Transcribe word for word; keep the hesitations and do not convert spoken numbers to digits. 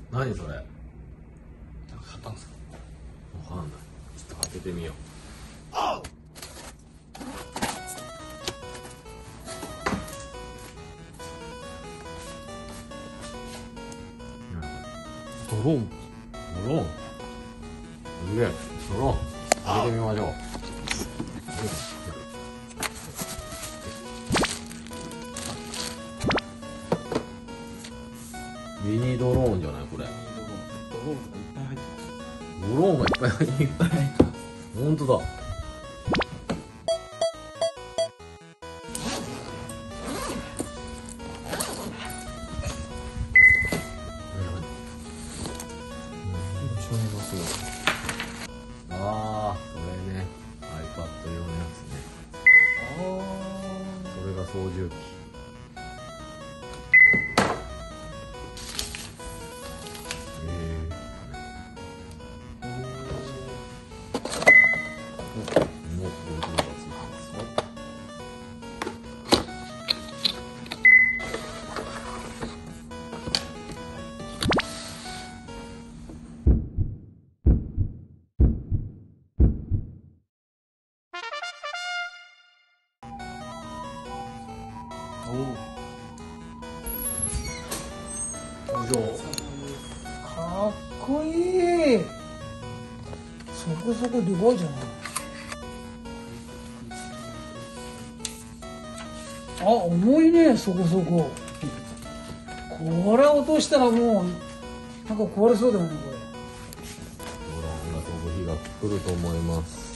何それ？ なんか買ったんですか？ わかんない。ちょっと開けてみよう。 ドローン。 ドローン。すげえ。ドローン。開けてみましょう。ミニドローンじゃないこれ。 ドローンとかいっぱい入ってます。 ドローンがいっぱい入ってる。 いっぱい入ってます。 本当だ。ああ、それね、iPad 用のやつね。 あそれが操縦機。えー、もうボタンがついてますよ。 おお。 以上。 かっこいい。そこそこでかいじゃない。あ、重いね、そこそこ。これ落としたらもうなんか壊れそうだよね、これ。 ドローンが飛ぶ日が来ると思います。